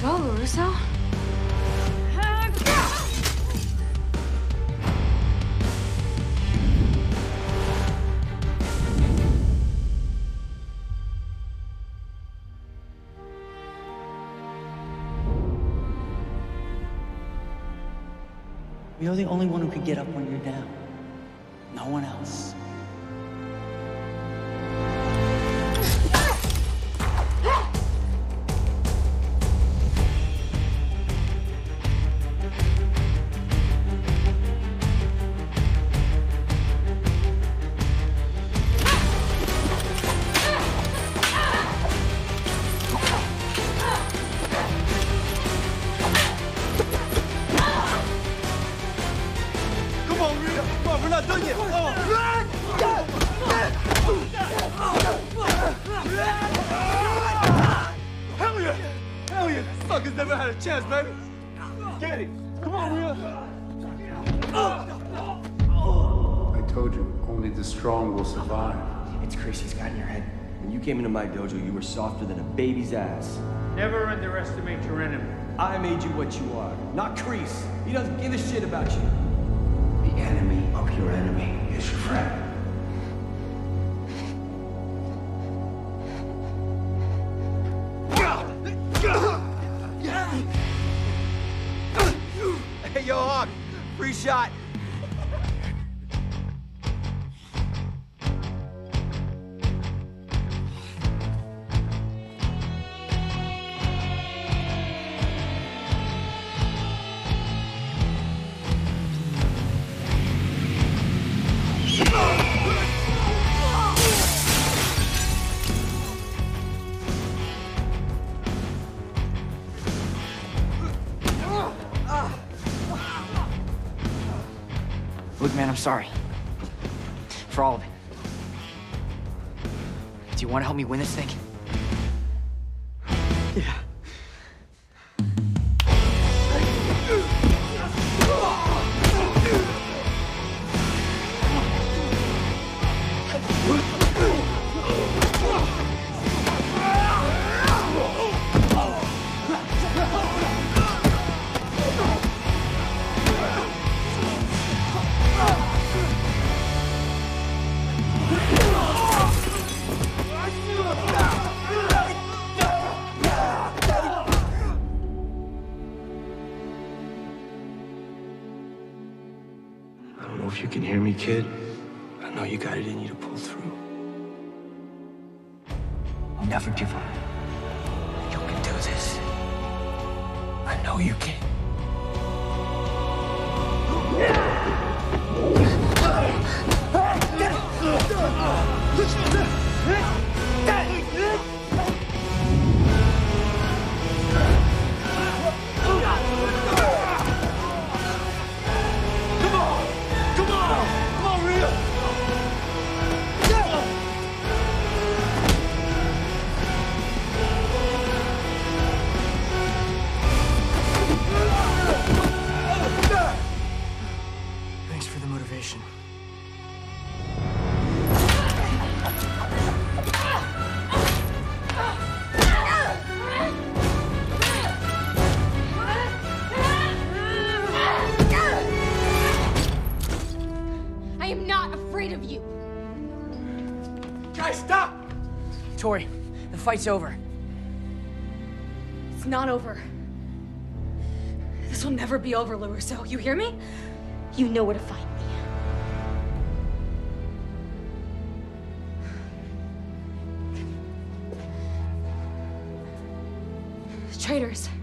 go, LaRusso. You're the only one who could get up when you're down. No one else. We're not done yet. Hell yeah! Hell yeah! Suckers never had a chance, baby. Get it. Come on, Rhea. I told you, only the strong will survive. It's Creasy's got in your head. When you came into my dojo, you were softer than a baby's ass. Never underestimate your enemy. I made you what you are, not Crease. He doesn't give a shit about you. The enemy of your enemy is your friend. Hey, yo, Hawk. Free shot. Look, man, I'm sorry. For all of it. Do you want to help me win this thing? Yeah. I don't know if you can hear me, kid. I know you got it in you to pull through. I'll never give up. You can do this. I know you can. Thanks for the motivation. I am not afraid of you. Guys, stop! Tori, the fight's over. It's not over. This will never be over, LaRusso. You hear me? You know where to find me. Traitors.